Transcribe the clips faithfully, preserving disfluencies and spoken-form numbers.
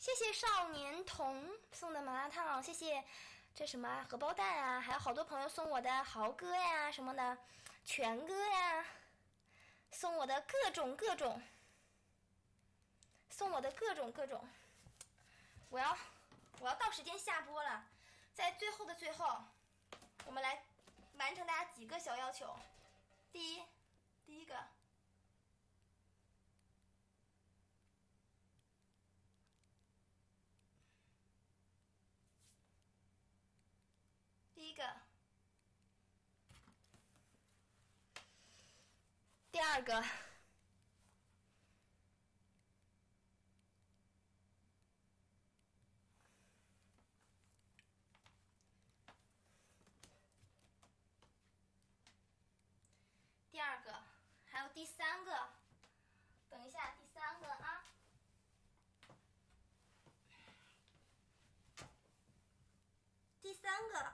谢谢少年童送的麻辣烫，谢谢这什么荷包蛋啊，还有好多朋友送我的豪哥呀什么的，全哥呀，送我的各种各种，送我的各种各种。我要我要到时间下播了，在最后的最后，我们来完成大家几个小要求。第一，第一个。第一个，第二个，第二个，还有第三个，等一下，第三个啊，第三个。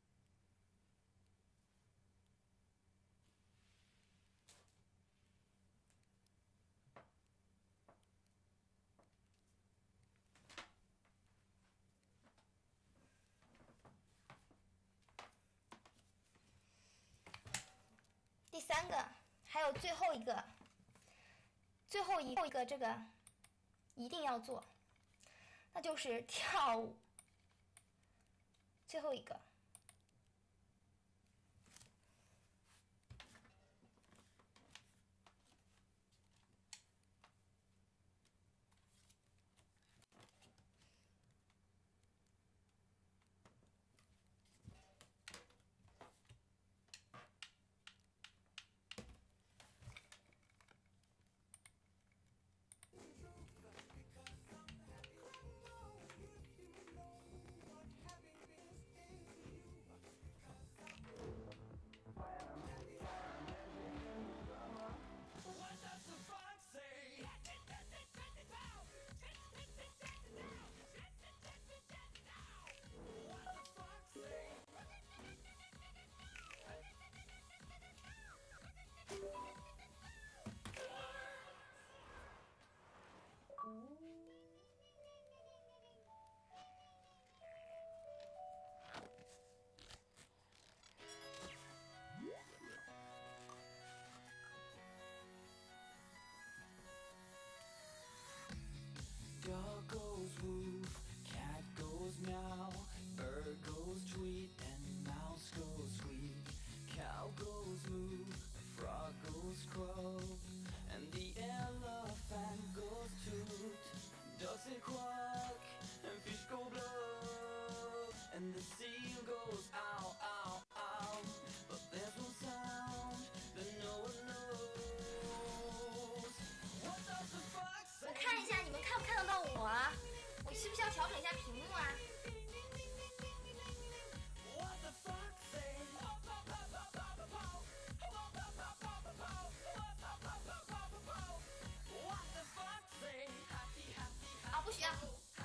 第三个，还有最后一个，最后一个这个一定要做，那就是跳舞。最后一个， Dog goes woof, cat goes meow, bird goes tweet, and mouse goes squeak. Cow goes moo, frog goes croak, and the elephant goes toot. Ducks say quack, and fish go blub, and the seal goes ow, ow, ow. But there's one sound that no one knows. What does the fox say? 我看一下你们看不看得到我啊？我需不需要调整一下屏幕啊？ What the fox say? 啊，不需要。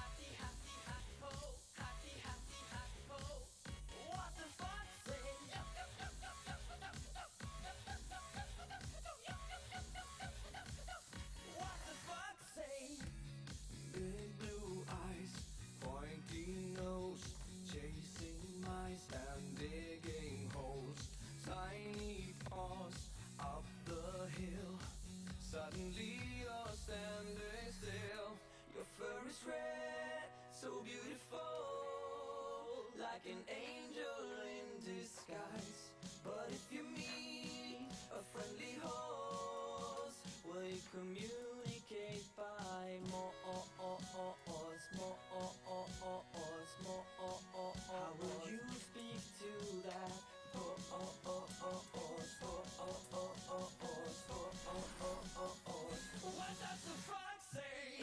Big blue eyes, pointy nose, chasing mice and digging holes. Tiny paws up the hill. Suddenly you're standing still. Your fur is red, so beautiful, like an angel in disguise. But if you meet a friendly horse, will you communicate by more, more, more? How will you speak to that horse? What does the fox say?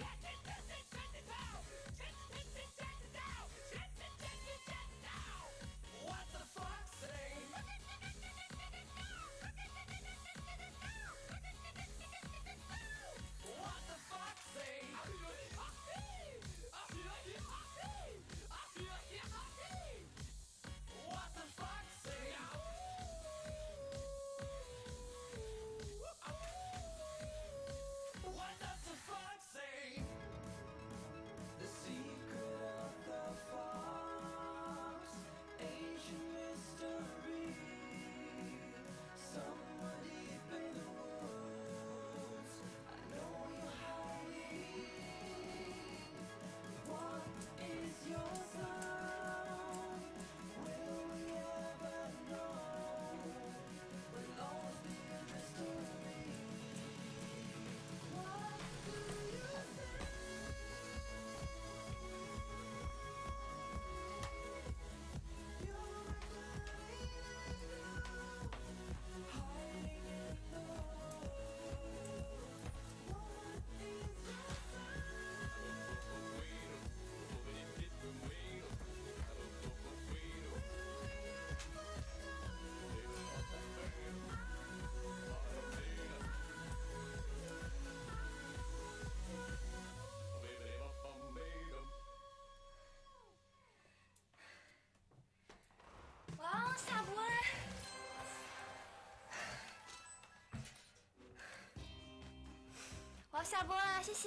要下播了，谢谢。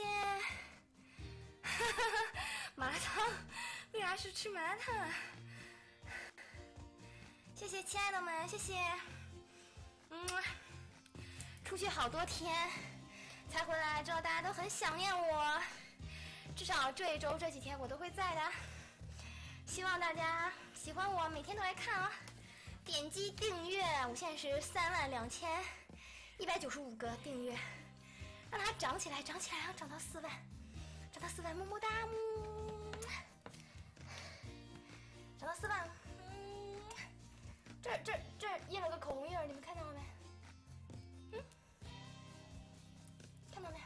麻辣烫，为啥是吃麻辣烫啊？谢谢亲爱的们，谢谢。嗯，出去好多天才回来，知道大家都很想念我。至少这一周这几天我都会在的。希望大家喜欢我，每天都来看啊！点击订阅，我现在是三万两千一百九十五个订阅，让它涨起来，涨起来，然后涨到四万，涨到四万，么么哒，嗯，涨到四万，嗯，这这这印了个口红印儿，你们看到了没？嗯，看到没？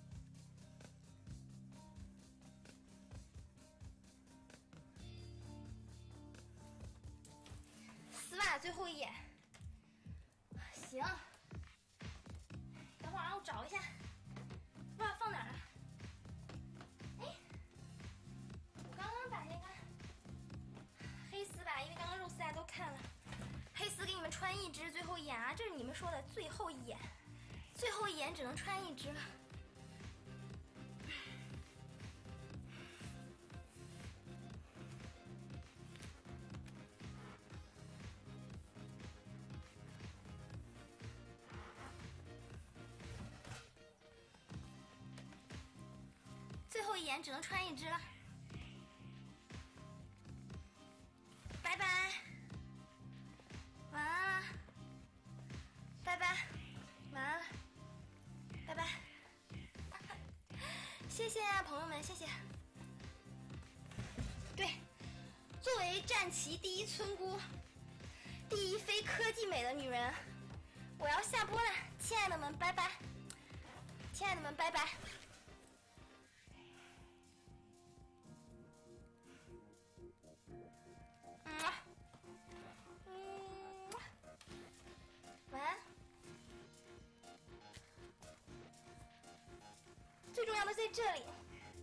丝袜最后一眼，行。等会儿让我找一下，不知道放哪儿了。哎，我刚刚把那个黑丝吧，因为刚刚肉丝大家都看了，黑丝给你们穿一只最后一眼啊，这是你们说的最后一眼，最后一眼只能穿一只了。最后一眼只能穿一只了，拜拜，晚安了，拜拜，晚安了，拜拜，谢谢啊，朋友们，谢谢。对，作为战旗第一村姑，第一非科技美的女人，我要下播了，亲爱的们，拜拜，亲爱的们，拜拜。晚安。最重要的在这里，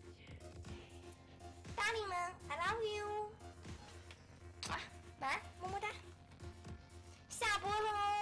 大力们 ，I love you。啊，晚安，么么哒。下播喽。